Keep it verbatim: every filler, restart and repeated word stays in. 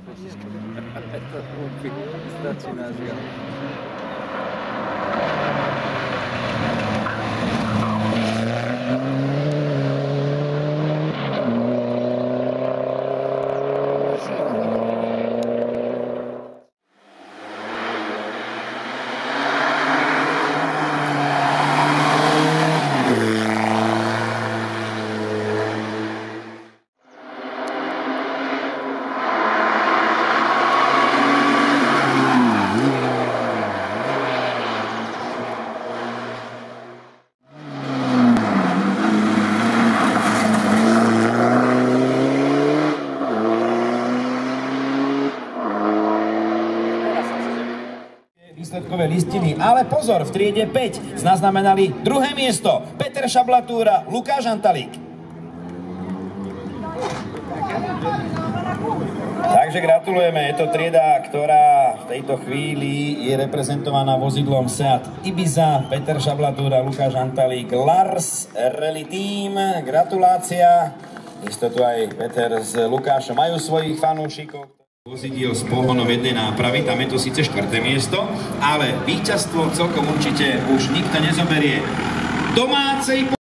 Začínáš, ja. Výsledkové listiny, ale pozor, v triede päť zaznamenali druhé miesto Peter Šablatúra, Lukáš Antalík. Takže gratulujeme, je to trieda, ktorá v tejto chvíli je reprezentovaná vozidlom Seat Ibiza, Peter Šablatúra, Lukáš Antalík, Lars Rally Team, gratulácia. Isto tu aj Peter s Lukášom majú svojich fanúšikov. Vozidiel s pohonom jednej nápravy, tam je to síce štvrté miesto, ale víťazstvo celkom určite už nikto nezoberie domácej